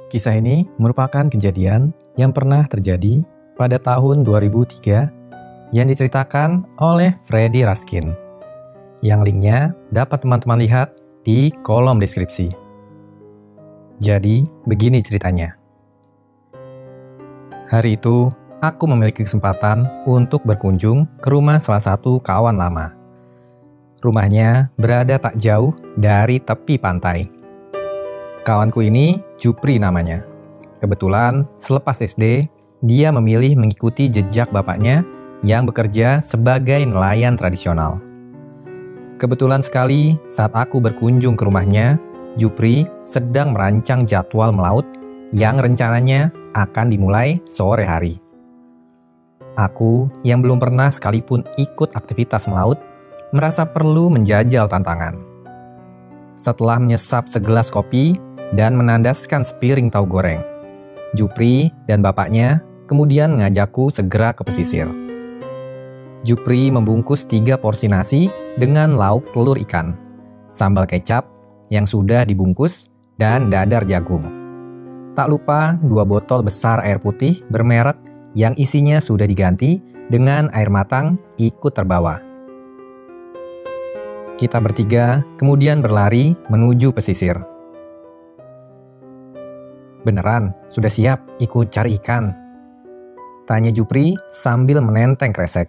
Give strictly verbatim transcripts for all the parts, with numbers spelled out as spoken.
Kisah ini merupakan kejadian yang pernah terjadi pada tahun dua ribu tiga yang diceritakan oleh Freddy Raskin. Yang linknya dapat teman-teman lihat di kolom deskripsi. Jadi, begini ceritanya. Hari itu, aku memiliki kesempatan untuk berkunjung ke rumah salah satu kawan lama. Rumahnya berada tak jauh dari tepi pantai. Kawanku ini Jupri namanya. Kebetulan selepas S D, dia memilih mengikuti jejak bapaknya yang bekerja sebagai nelayan tradisional. Kebetulan sekali saat aku berkunjung ke rumahnya, Jupri sedang merancang jadwal melaut yang rencananya akan dimulai sore hari. Aku yang belum pernah sekalipun ikut aktivitas melaut, merasa perlu menjajal tantangan. Setelah menyesap segelas kopi dan menandaskan sepiring tahu goreng, Jupri dan bapaknya kemudian mengajakku segera ke pesisir. Jupri membungkus tiga porsi nasi dengan lauk telur ikan, sambal kecap yang sudah dibungkus, dan dadar jagung. Tak lupa dua botol besar air putih bermerek yang isinya sudah diganti dengan air matang ikut terbawa. Kita bertiga kemudian berlari menuju pesisir. "Beneran, sudah siap ikut cari ikan?" tanya Jupri sambil menenteng kresek.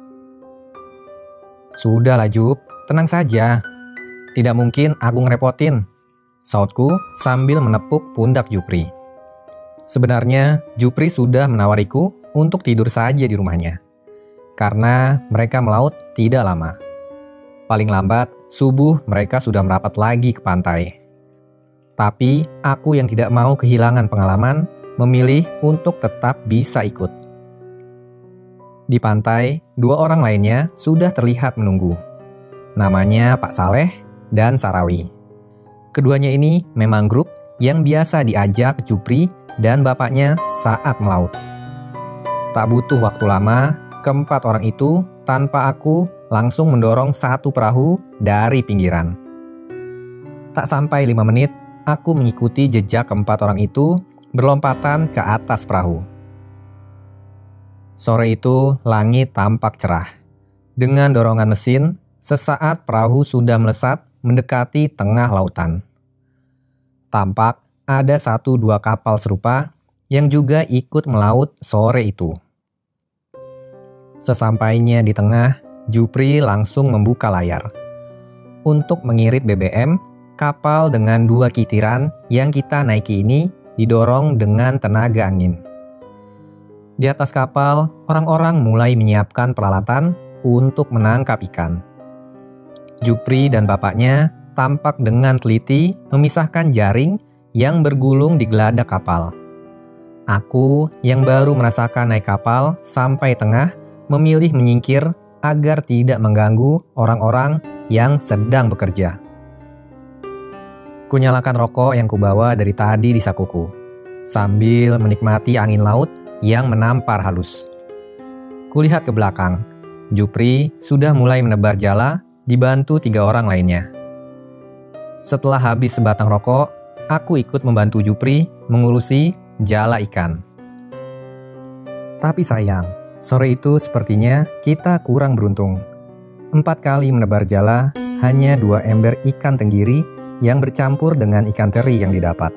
"Sudahlah Jup, tenang saja. Tidak mungkin aku ngerepotin," sautku sambil menepuk pundak Jupri. Sebenarnya Jupri sudah menawariku untuk tidur saja di rumahnya, karena mereka melaut tidak lama. Paling lambat, subuh mereka sudah merapat lagi ke pantai. Tapi aku yang tidak mau kehilangan pengalaman, memilih untuk tetap bisa ikut. Di pantai, dua orang lainnya sudah terlihat menunggu. Namanya Pak Saleh dan Sarawi. Keduanya ini memang grup yang biasa diajak Jupri dan bapaknya saat melaut. Tak butuh waktu lama, keempat orang itu tanpa aku langsung mendorong satu perahu dari pinggiran. Tak sampai lima menit, aku mengikuti jejak keempat orang itu berlompatan ke atas perahu. Sore itu langit tampak cerah. Dengan dorongan mesin, sesaat perahu sudah melesat mendekati tengah lautan. Tampak ada satu dua kapal serupa yang juga ikut melaut sore itu. Sesampainya di tengah, Jupri langsung membuka layar. Untuk mengirit B B M, kapal dengan dua kitiran yang kita naiki ini didorong dengan tenaga angin. Di atas kapal, orang-orang mulai menyiapkan peralatan untuk menangkap ikan. Jupri dan bapaknya tampak dengan teliti memisahkan jaring yang bergulung di geladak kapal. Aku yang baru merasakan naik kapal sampai tengah memilih menyingkir agar tidak mengganggu orang-orang yang sedang bekerja. Kunyalakan rokok yang kubawa dari tadi di sakuku, sambil menikmati angin laut yang menampar halus. Kulihat ke belakang, Jupri sudah mulai menebar jala dibantu tiga orang lainnya. Setelah habis sebatang rokok, aku ikut membantu Jupri mengurusi jala ikan. Tapi sayang, sore itu sepertinya kita kurang beruntung. Empat kali menebar jala, hanya dua ember ikan tenggiri yang bercampur dengan ikan teri yang didapat.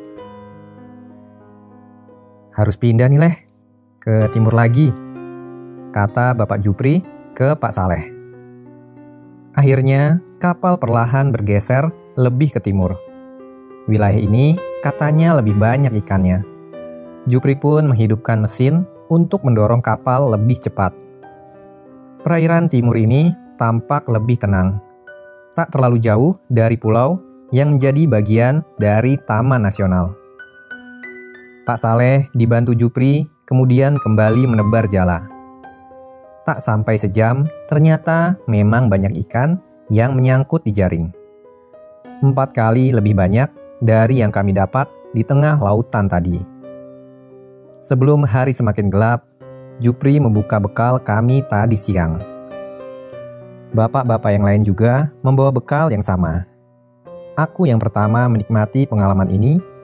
"Harus pindah nih Leh, ke timur lagi," kata Bapak Jupri ke Pak Saleh. Akhirnya, kapal perlahan bergeser lebih ke timur. Wilayah ini katanya lebih banyak ikannya. Jupri pun menghidupkan mesin untuk mendorong kapal lebih cepat. Perairan timur ini tampak lebih tenang. Tak terlalu jauh dari pulau yang menjadi bagian dari Taman Nasional. Pak Saleh dibantu Jupri kemudian kembali menebar jala. Tak sampai sejam, ternyata memang banyak ikan yang menyangkut di jaring. Empat kali lebih banyak dari yang kami dapat di tengah lautan tadi. Sebelum hari semakin gelap, Jupri membuka bekal kami tadi siang. Bapak-bapak yang lain juga membawa bekal yang sama. Aku yang pertama menikmati pengalaman ini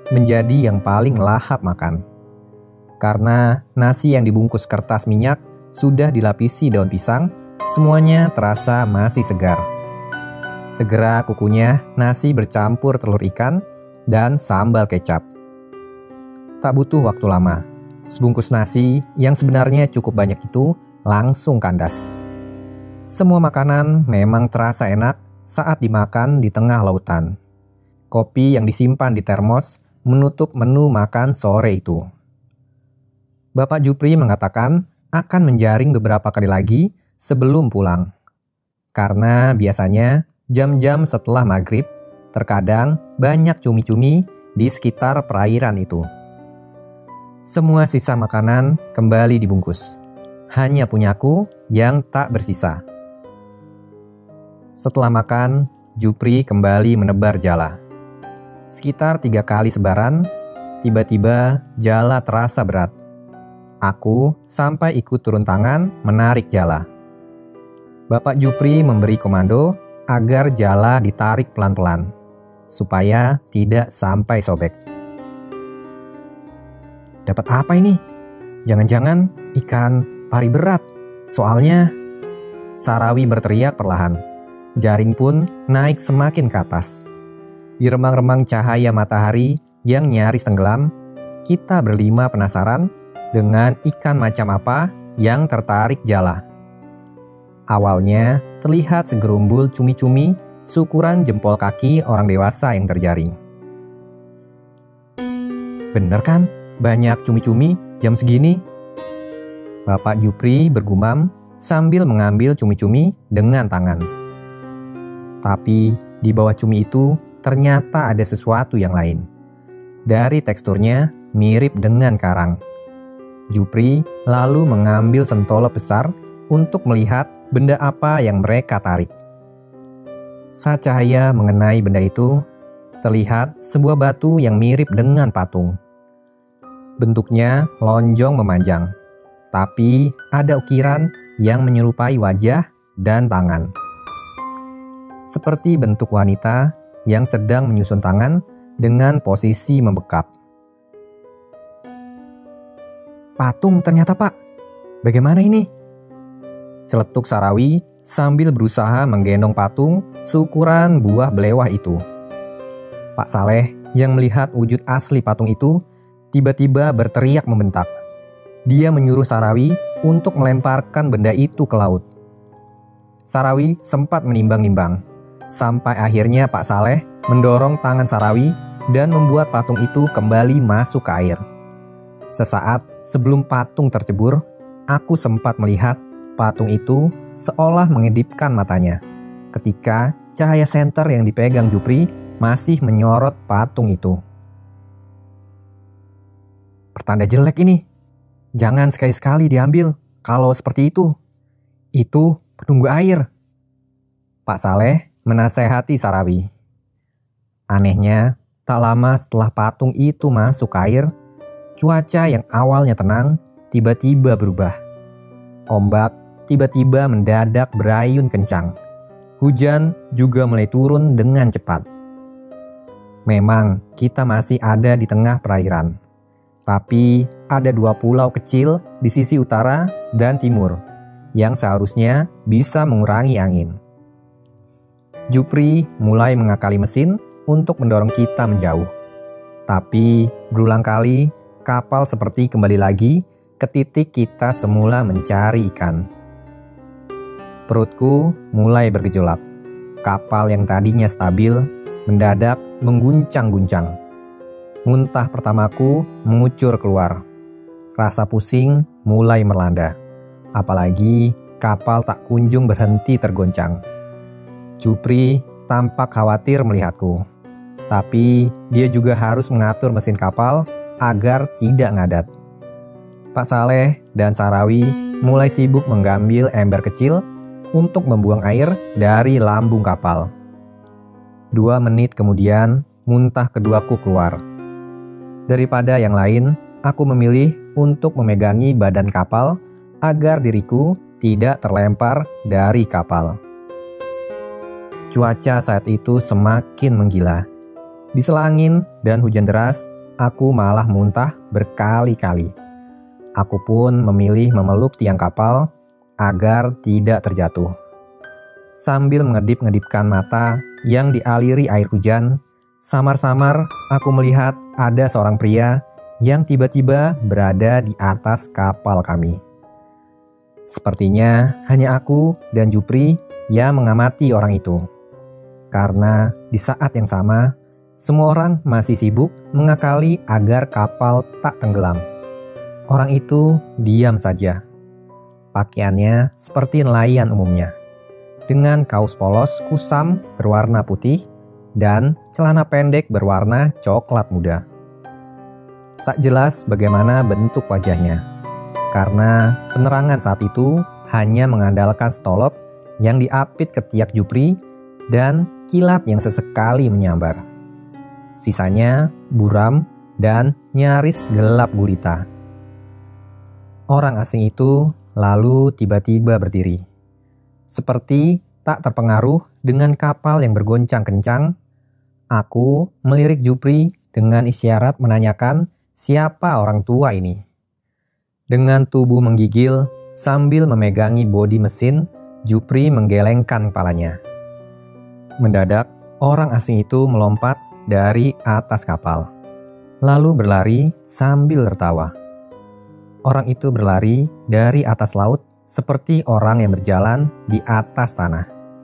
menjadi yang paling lahap makan. Karena nasi yang dibungkus kertas minyak sudah dilapisi daun pisang, semuanya terasa masih segar. Segera kukunya nasi bercampur telur ikan dan sambal kecap. Tak butuh waktu lama, sebungkus nasi yang sebenarnya cukup banyak itu langsung kandas. Semua makanan memang terasa enak saat dimakan di tengah lautan. Kopi yang disimpan di termos menutup menu makan sore itu. Bapak Jupri mengatakan akan menjaring beberapa kali lagi sebelum pulang. Karena biasanya jam-jam setelah maghrib, terkadang banyak cumi-cumi di sekitar perairan itu. Semua sisa makanan kembali dibungkus. Hanya punyaku yang tak bersisa. Setelah makan, Jupri kembali menebar jala. Sekitar tiga kali sebaran, tiba-tiba jala terasa berat. Aku sampai ikut turun tangan menarik jala. Bapak Jupri memberi komando agar jala ditarik pelan-pelan, supaya tidak sampai sobek. Dapat apa ini? Jangan-jangan ikan pari berat. Soalnya, Sarawi berteriak perlahan. Jaring pun naik semakin ke atas. Di remang-remang cahaya matahari yang nyaris tenggelam, kita berlima penasaran dengan ikan macam apa yang tertarik jala. Awalnya terlihat segerumbul cumi-cumi seukuran jempol kaki orang dewasa yang terjaring. Bener kan? Banyak cumi-cumi jam segini? Bapak Jupri bergumam sambil mengambil cumi-cumi dengan tangan. Tapi di bawah cumi itu ternyata ada sesuatu yang lain. Dari teksturnya mirip dengan karang. Jupri lalu mengambil sentolop besar untuk melihat benda apa yang mereka tarik. Saat cahaya mengenai benda itu, terlihat sebuah batu yang mirip dengan patung. Bentuknya lonjong memanjang, tapi ada ukiran yang menyerupai wajah dan tangan. Seperti bentuk wanita yang sedang menyusun tangan dengan posisi membekap. Patung ternyata, Pak. Bagaimana ini? Celetuk Sarawi sambil berusaha menggendong patung seukuran buah belewah itu. Pak Saleh yang melihat wujud asli patung itu tiba-tiba berteriak membentak. Dia menyuruh Sarawi untuk melemparkan benda itu ke laut. Sarawi sempat menimbang-nimbang, sampai akhirnya Pak Saleh mendorong tangan Sarawi dan membuat patung itu kembali masuk ke air. Sesaat sebelum patung tercebur, aku sempat melihat patung itu seolah mengedipkan matanya ketika cahaya senter yang dipegang Jupri masih menyorot patung itu. Pertanda jelek ini. Jangan sekali-sekali diambil kalau seperti itu. Itu penunggu air. Pak Saleh menasehati Sarawi. Anehnya, tak lama setelah patung itu masuk ke air, cuaca yang awalnya tenang tiba-tiba berubah. Ombak tiba-tiba mendadak berayun kencang. Hujan juga mulai turun dengan cepat. Memang kita masih ada di tengah perairan. Tapi ada dua pulau kecil di sisi utara dan timur yang seharusnya bisa mengurangi angin. Jupri mulai mengakali mesin untuk mendorong kita menjauh. Tapi berulang kali kapal seperti kembali lagi ke titik kita semula mencari ikan. Perutku mulai bergejolak. Kapal yang tadinya stabil mendadak mengguncang-guncang. Muntah pertamaku mengucur keluar. Rasa pusing mulai melanda. Apalagi kapal tak kunjung berhenti tergoncang. Jupri tampak khawatir melihatku. Tapi dia juga harus mengatur mesin kapal agar tidak ngadat. Pak Saleh dan Sarawi mulai sibuk mengambil ember kecil untuk membuang air dari lambung kapal. Dua menit kemudian, muntah keduaku keluar. Daripada yang lain, aku memilih untuk memegangi badan kapal agar diriku tidak terlempar dari kapal. Cuaca saat itu semakin menggila. Di sela angin dan hujan deras, aku malah muntah berkali-kali. Aku pun memilih memeluk tiang kapal agar tidak terjatuh. Sambil mengedip-ngedipkan mata yang dialiri air hujan, samar-samar aku melihat ada seorang pria yang tiba-tiba berada di atas kapal kami. Sepertinya hanya aku dan Jupri yang mengamati orang itu. Karena di saat yang sama, semua orang masih sibuk mengakali agar kapal tak tenggelam. Orang itu diam saja. Pakaiannya seperti nelayan umumnya, dengan kaos polos kusam berwarna putih dan celana pendek berwarna coklat muda. Tak jelas bagaimana bentuk wajahnya, karena penerangan saat itu hanya mengandalkan stolop yang diapit ketiak Jupri dan kilat yang sesekali menyambar. Sisanya buram dan nyaris gelap gulita. Orang asing itu lalu tiba-tiba berdiri. Seperti tak terpengaruh dengan kapal yang bergoncang kencang, aku melirik Jupri dengan isyarat menanyakan siapa orang tua ini. Dengan tubuh menggigil sambil memegangi bodi mesin, Jupri menggelengkan kepalanya. Mendadak, orang asing itu melompat dari atas kapal, lalu berlari sambil tertawa. Orang itu berlari dari atas laut seperti orang yang berjalan di atas tanah.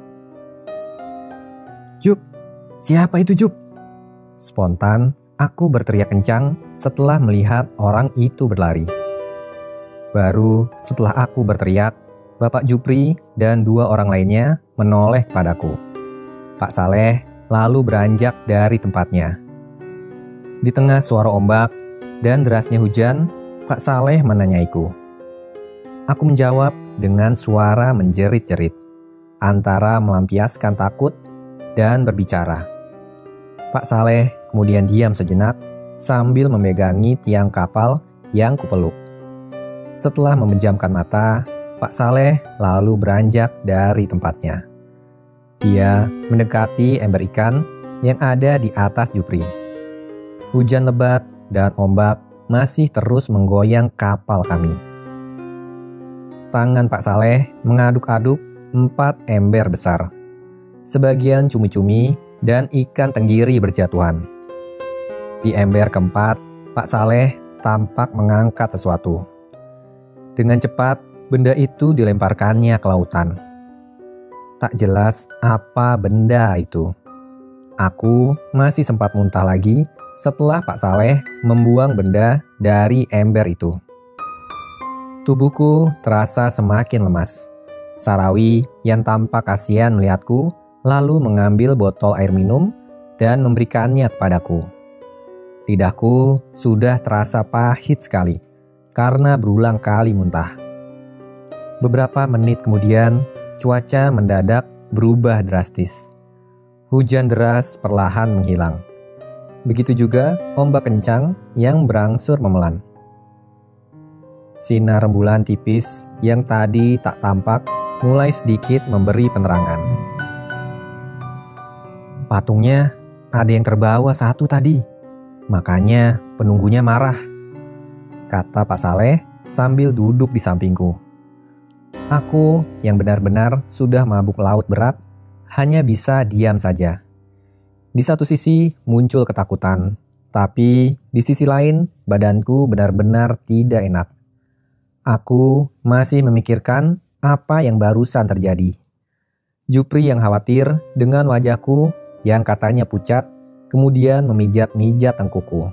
"Jup, siapa itu Jup?" Spontan, aku berteriak kencang setelah melihat orang itu berlari. Baru setelah aku berteriak, Bapak Jupri dan dua orang lainnya menoleh padaku. Pak Saleh lalu beranjak dari tempatnya. Di tengah suara ombak dan derasnya hujan, Pak Saleh menanyaiku. Aku menjawab dengan suara menjerit-jerit, antara melampiaskan takut dan berbicara. Pak Saleh kemudian diam sejenak sambil memegangi tiang kapal yang kupeluk. Setelah memejamkan mata, Pak Saleh lalu beranjak dari tempatnya. Dia mendekati ember ikan yang ada di atas Jupri. Hujan lebat dan ombak masih terus menggoyang kapal kami. Tangan Pak Saleh mengaduk-aduk empat ember besar. Sebagian cumi-cumi dan ikan tenggiri berjatuhan. Di ember keempat, Pak Saleh tampak mengangkat sesuatu. Dengan cepat, benda itu dilemparkannya ke lautan. Tak jelas apa benda itu. Aku masih sempat muntah lagi setelah Pak Saleh membuang benda dari ember itu. Tubuhku terasa semakin lemas. Sarawi yang tampak kasihan melihatku lalu mengambil botol air minum dan memberikannya kepadaku. Lidahku sudah terasa pahit sekali karena berulang kali muntah. Beberapa menit kemudian, cuaca mendadak berubah drastis. Hujan deras perlahan menghilang. Begitu juga ombak kencang yang berangsur memelan. Sinar rembulan tipis yang tadi tak tampak mulai sedikit memberi penerangan. Patungnya ada yang terbawa satu tadi, makanya penunggunya marah, kata Pak Saleh sambil duduk di sampingku. Aku yang benar-benar sudah mabuk laut berat hanya bisa diam saja. Di satu sisi muncul ketakutan, tapi di sisi lain badanku benar-benar tidak enak. Aku masih memikirkan apa yang barusan terjadi. Jupri yang khawatir dengan wajahku yang katanya pucat, kemudian memijat-mijat tengkuku.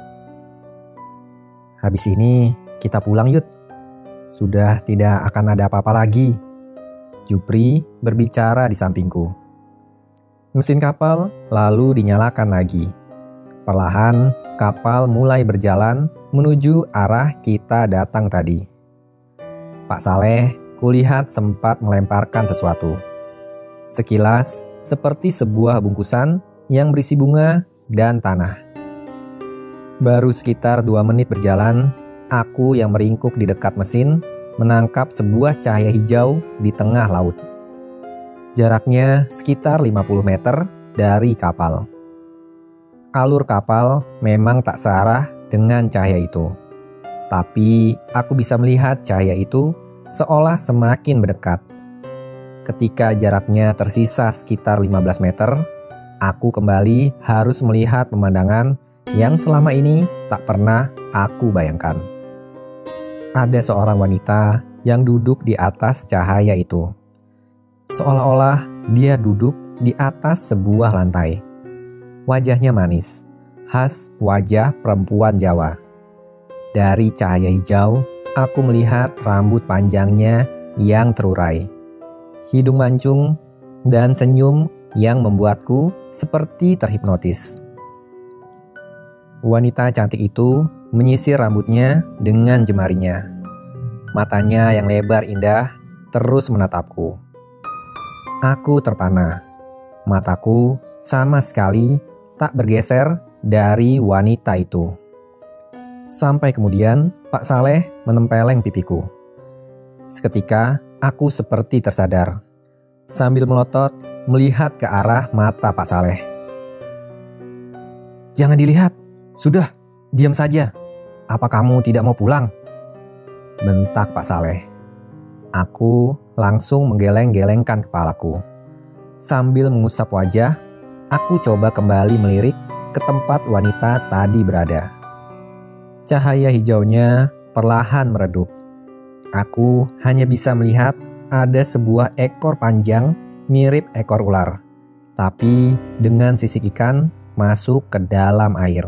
"Habis ini kita pulang yuk. Sudah tidak akan ada apa-apa lagi," Jupri berbicara di sampingku. Mesin kapal lalu dinyalakan lagi. Perlahan kapal mulai berjalan menuju arah kita datang tadi. Pak Saleh kulihat sempat melemparkan sesuatu. Sekilas seperti sebuah bungkusan yang berisi bunga dan tanah. Baru sekitar dua menit berjalan, aku yang meringkuk di dekat mesin menangkap sebuah cahaya hijau di tengah laut. Jaraknya sekitar lima puluh meter dari kapal. Alur kapal memang tak searah dengan cahaya itu. Tapi aku bisa melihat cahaya itu seolah semakin mendekat. Ketika jaraknya tersisa sekitar lima belas meter, aku kembali harus melihat pemandangan yang selama ini tak pernah aku bayangkan. Ada seorang wanita yang duduk di atas cahaya itu. Seolah-olah dia duduk di atas sebuah lantai. Wajahnya manis, khas wajah perempuan Jawa. Dari cahaya hijau, aku melihat rambut panjangnya yang terurai, hidung mancung, dan senyum yang membuatku seperti terhipnotis. Wanita cantik itu menyisir rambutnya dengan jemarinya. Matanya yang lebar indah terus menatapku. Aku terpana. Mataku sama sekali tak bergeser dari wanita itu. Sampai kemudian Pak Saleh menempeleng pipiku. Seketika aku seperti tersadar. Sambil melotot melihat ke arah mata Pak Saleh. "Jangan dilihat. Sudah, diam saja. Apa kamu tidak mau pulang?" bentak Pak Saleh. Aku langsung menggeleng-gelengkan kepalaku. Sambil mengusap wajah, aku coba kembali melirik ke tempat wanita tadi berada. Cahaya hijaunya perlahan meredup. Aku hanya bisa melihat ada sebuah ekor panjang mirip ekor ular, tapi dengan sisik ikan masuk ke dalam air.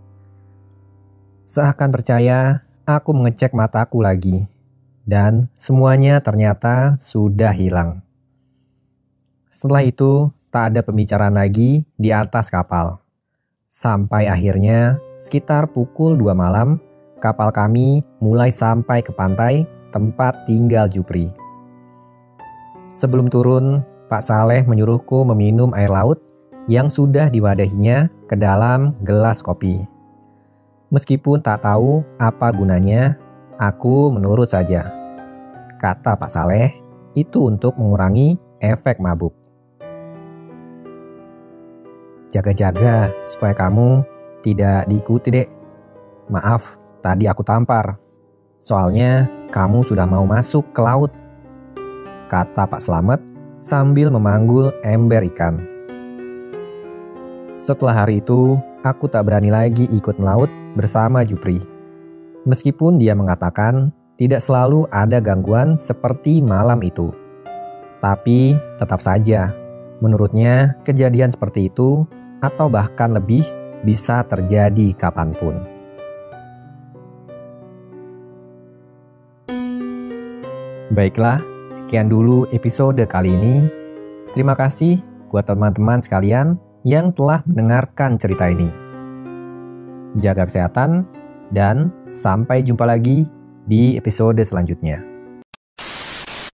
Seakan percaya, aku mengecek mataku lagi, dan semuanya ternyata sudah hilang. Setelah itu, tak ada pembicaraan lagi di atas kapal. Sampai akhirnya, sekitar pukul dua malam, kapal kami mulai sampai ke pantai tempat tinggal Jupri. Sebelum turun, Pak Saleh menyuruhku meminum air laut yang sudah diwadahinya ke dalam gelas kopi. Meskipun tak tahu apa gunanya, aku menurut saja. Kata Pak Saleh, itu untuk mengurangi efek mabuk. Jaga-jaga supaya kamu tidak diikuti, Dek. Maaf, tadi aku tampar. Soalnya kamu sudah mau masuk ke laut. Kata Pak Slamet sambil memanggul ember ikan. Setelah hari itu, aku tak berani lagi ikut melaut bersama Jupri. Meskipun dia mengatakan tidak selalu ada gangguan seperti malam itu. Tapi tetap saja, menurutnya kejadian seperti itu atau bahkan lebih bisa terjadi kapanpun. Baiklah, sekian dulu episode kali ini. Terima kasih buat teman-teman sekalian yang telah mendengarkan cerita ini. Jaga kesehatan, dan sampai jumpa lagi di episode selanjutnya.